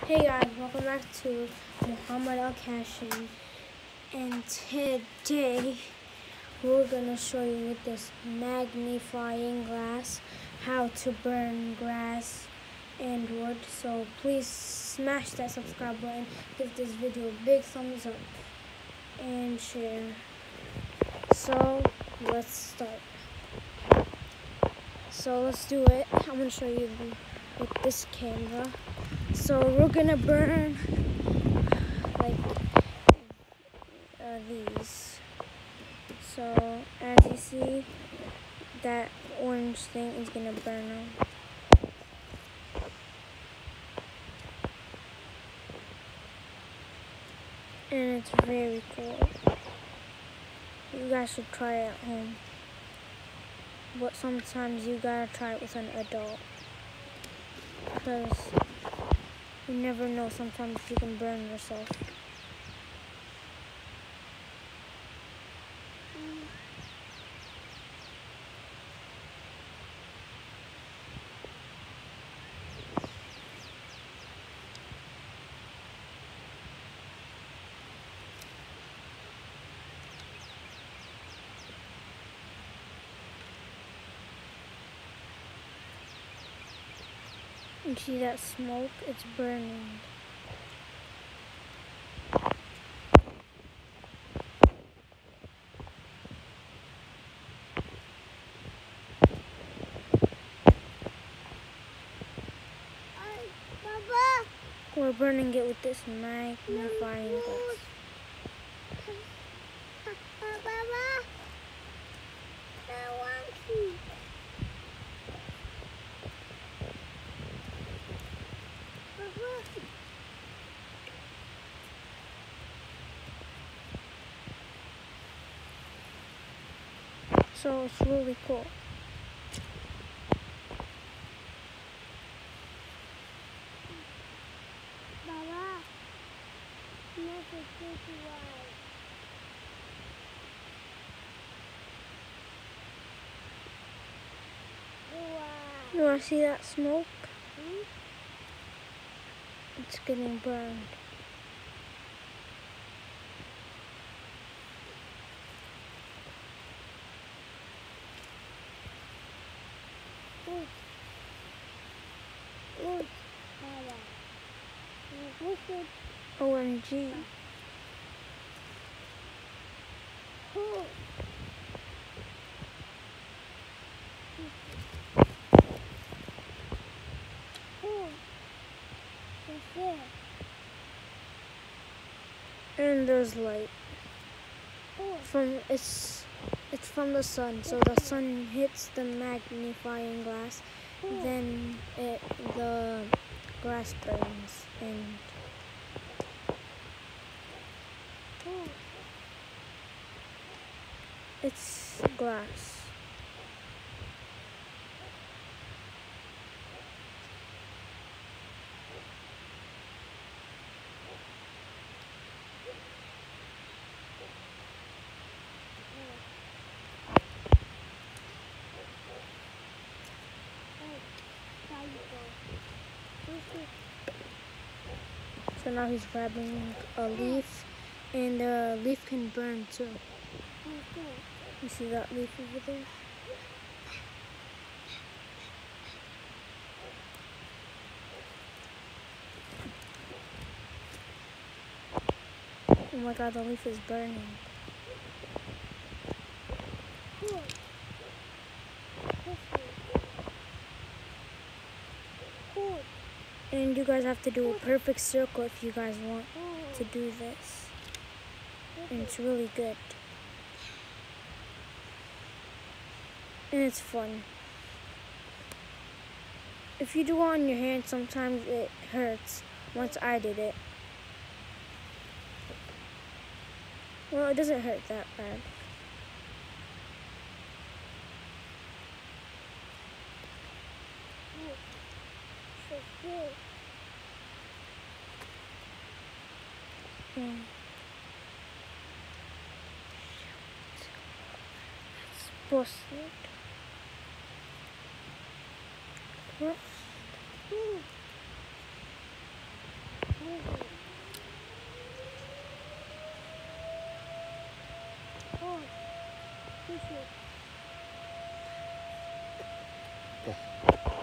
Hey guys, welcome back to mohamad.J, and today we're gonna show you with this magnifying glass how to burn grass and wood. So please smash that subscribe button, give this video a big thumbs up and share. So let's start. So let's do it. I'm gonna show you with this camera. So we're gonna burn like these. So as you see, that orange thing is gonna burn them. And it's very cool. You guys should try it at home. But sometimes you gotta try it with an adult. Because you never know, sometimes you can burn yourself. You see that smoke? It's burning. We're burning it with this magnifying glass. So it's really cool. You want to see that smoke? It's getting burned. OMG. And there's light. It's from the sun. So the sun hits the magnifying glass, then the glass burns and it's glass. So now he's grabbing a leaf, and the leaf can burn too. You see that leaf over there? Oh my god, the leaf is burning. And you guys have to do a perfect circle if you guys want to do this. And it's really good. And it's fun. If you do it on your hand, sometimes it hurts. Once I did it. Well, it doesn't hurt that bad. It's busted. What? Tissue. Yeah.